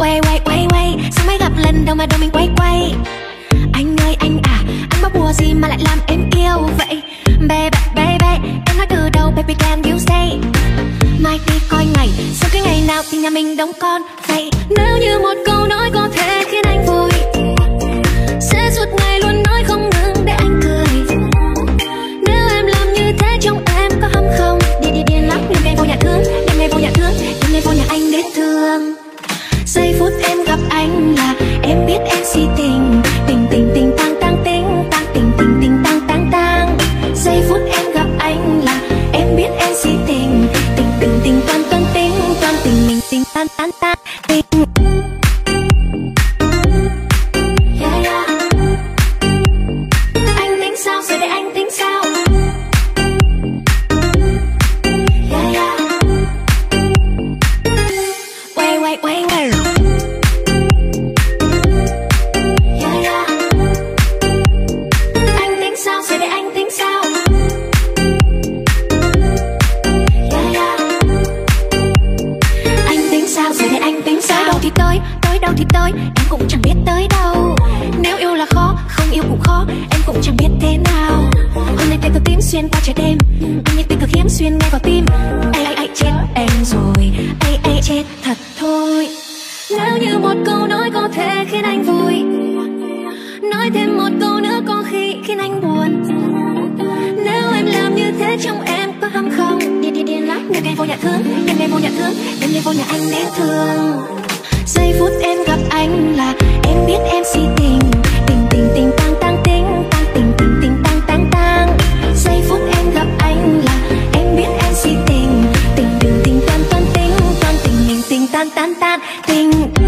Quay sao mới gặp lần đầu mà đầu mình quay. Anh ơi anh à, anh bắt bùa gì mà lại làm em yêu vậy? Baby, em nói từ đầu baby can you say. Mai đi coi ngày, sau cái ngày nào thì nhà mình đóng con vậy. Nếu như một câu nói có thể khiến anh vui, sẽ suốt ngày luôn nói không ngừng để anh cười. Nếu em làm như thế trong em có hâm không? Điên lắm, đêm ngày vô nhà thương, đêm ngày vô nhà thương, đêm ngày vô nhà anh đến thương. Giây phút em gặp anh là em biết em si tình, tình tang tang tình, tình tang tang. Giây phút em gặp anh là em biết em si tình, tình toan tình mình tan tình. Yeah. Anh tính sao rồi để anh tính sao? Yeah. Quay. Anh tính sao rồi để anh tính sao? Anh tính sao rồi để anh tính sao? Tới đâu thì tới, em cũng chẳng biết tới đâu. Nếu yêu là khó, không yêu cũng khó, em cũng chẳng biết thế nào. Hôm nay tay tôi tím xuyên qua trái đêm, anh nhịp tình cực hiếm xuyên ngay vào tim. Ai chết em rồi, ai chết thật thôi. Nếu như một câu nói có thể khiến anh vui, nói thêm một câu nữa có khi khiến anh buồn. Nếu em làm như thế trong em có hâm không? Điên lắm, đêm ngày vô nhà thương, đêm ngày vô nhà thương, đêm ngày vô nhà anh đến thương. Giây phút em gặp anh là em biết em si tình, tình tang tang tình tang. Giây phút em gặp anh là em biết em si tình, tình toan tình mình tình tan tình.